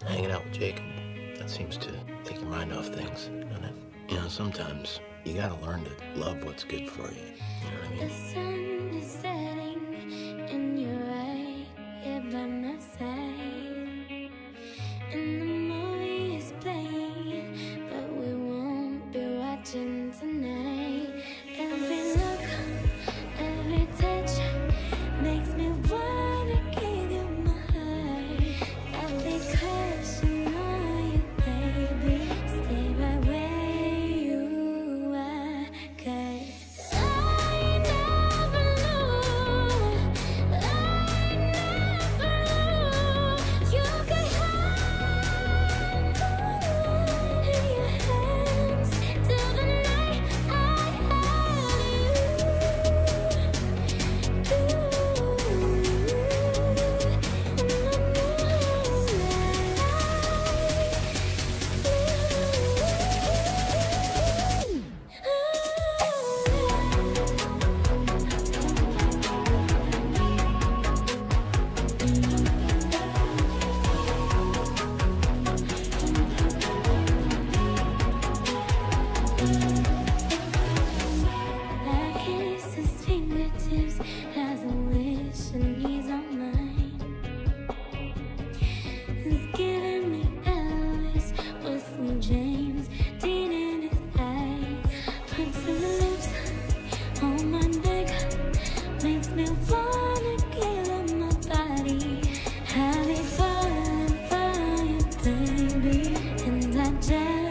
hanging out with Jacob. That seems to take your mind off things, doesn't it? You know, sometimes you gotta learn to love what's good for you. You know what I mean? The sun is setting and you're right here by my side. And the movie is playing, but we won't be watching tonight. Every look, every touch makes me wanna give you my heart. I'll be crushing on you, baby. Stay right where you are, 'cause I never lose. I never lose. You could hide in your hands till the night I kiss his fingertips as I wish and he's on mine. He's giving me Elvis with some James Dean in his eyes. Puts his lips on my neck, makes me wanna give up my body. Have me falling for you, baby, and I just